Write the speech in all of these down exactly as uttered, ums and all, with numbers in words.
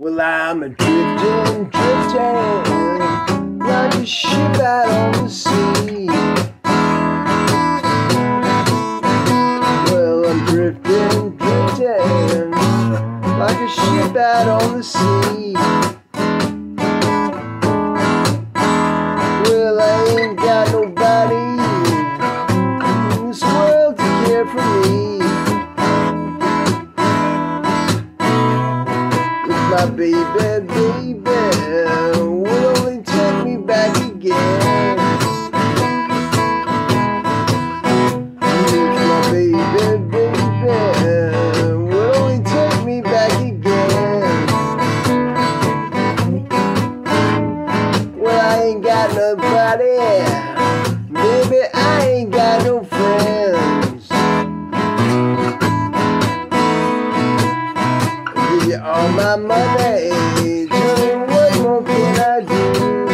Well, I'm a driftin', driftin', like a ship out on the sea. Well, I'm driftin', driftin', like a ship out on the sea. Well, I ain't got nobody in this world to care for me. My baby, baby, will only take me back again. My baby, baby, will only take me back again. Well, I ain't got nobody, baby, I ain't got no friends. Give you all my money, tell me what more can I do?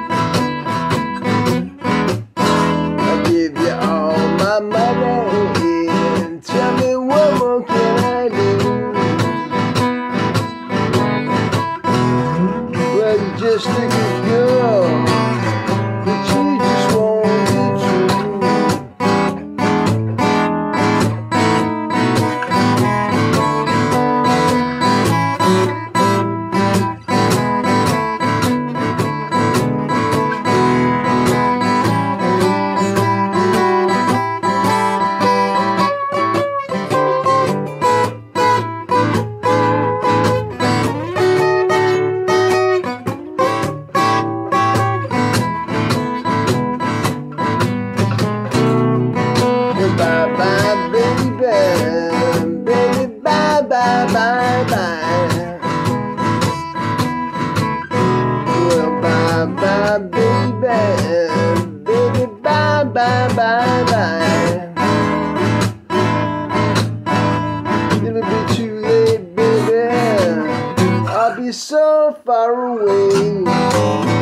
I'll give you all my money, and tell me what more can I do? Well, you're just a good girl, but you just won't be true. Bye-bye, baby, baby, bye-bye, bye-bye. Well, bye-bye, baby, baby, bye-bye, bye-bye. It'll be too late, baby, I'll be so far away.